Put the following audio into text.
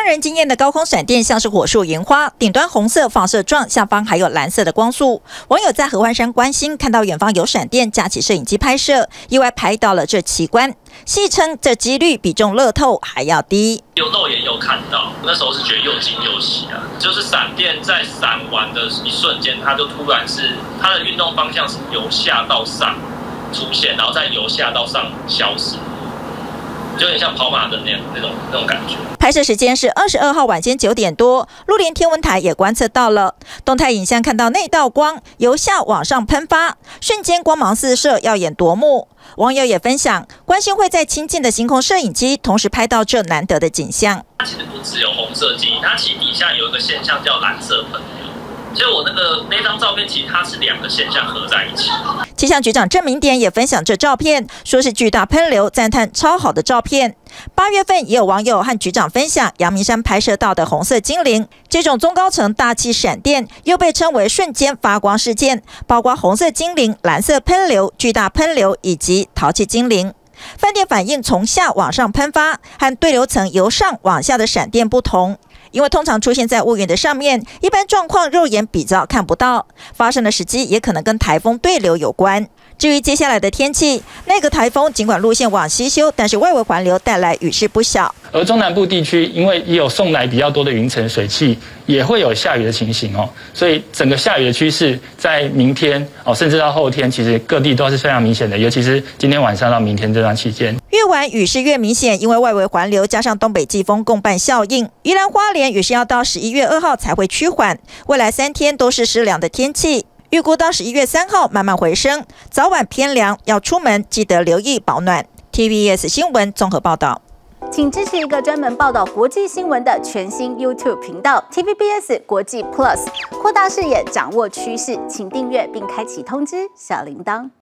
人惊艳的高空闪电像是火树银花，顶端红色放射状，下方还有蓝色的光束。网友在合欢山观星，看到远方有闪电，架起摄影机拍摄，意外拍到了这奇观，戏称这几率比中乐透还要低。 有肉眼有看到，那时候是觉得又惊又喜啊！就是闪电在闪完的一瞬间，它就突然是它的运动方向是由下到上出现，然后再由下到上消失。就有点像跑马灯那种感觉。 拍摄时间是22号晚间9点多，陆联天文台也观测到了动态影像，看到那道光由下往上喷发，瞬间光芒四射，耀眼夺目。网友也分享，观星会在亲近的星空摄影机同时拍到这难得的景象。 它其实不只有红色记忆，它其实底下有一个现象叫蓝色喷流。所以我那张照片，其实它是两个现象合在一起。 气象局长郑明典也分享这照片，说是巨大喷流，赞叹超好的照片。8月份也有网友和局长分享阳明山拍摄到的红色精灵，这种中高层大气闪电又被称为瞬间发光事件，包括红色精灵、蓝色喷流、巨大喷流以及淘气精灵。饭店反应从下往上喷发，和对流层由上往下的闪电不同。因为通常出现在乌云的上面，一般状况肉眼比较看不到，发生的时机也可能跟台风对流有关。至于接下来的天气，那个台风尽管路线往西修，但是外围环流带来雨势不小。 而中南部地区因为也有送来比较多的云层水汽，也会有下雨的情形哦，所以整个下雨的趋势在明天甚至到后天，其实各地都是非常明显的，尤其是今天晚上到明天这段期间， 越晚雨势越明显，因为外围环流加上东北季风共伴效应，宜兰花莲雨势要到11月2号才会趋缓，未来3天都是湿凉的天气。预估到11月3号慢慢回升，早晚偏凉，要出门记得留意保暖。TVBS 新闻综合报道。 请支持一个专门报道国际新闻的全新 YouTube 频道 TVBS 国际 Plus， 扩大视野，掌握趋势，请订阅并开启通知小铃铛。